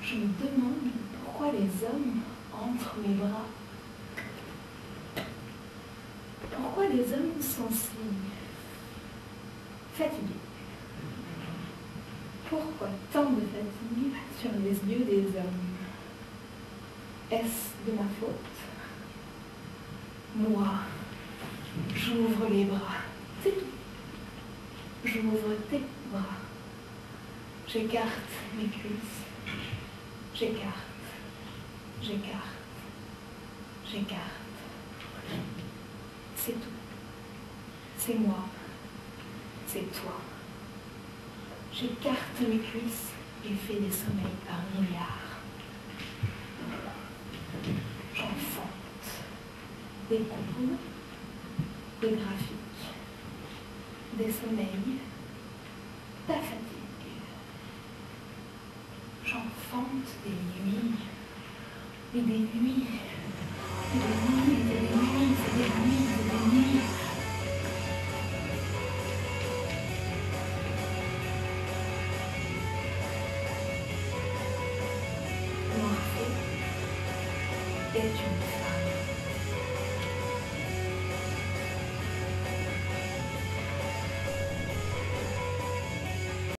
Je me demande pourquoi les hommes entrent mes bras. Pourquoi les hommes sont si fatigués? Pourquoi tant de fatigue sur les yeux des hommes? Est-ce de ma faute? Moi, j'ouvre les bras, c'est tout. J'ouvre tes bras. J'écarte mes cuisses. J'écarte, j'écarte, j'écarte. C'est tout. C'est moi. C'est toi. J'écarte mes cuisses et fais des sommeils par milliards. J'enfante des courbes, des graphiques, des sommeils, ta fatigue. J'enfante des nuits, et des nuits, et des nuits, et des nuits, et des nuits, et des nuits. Noircé est une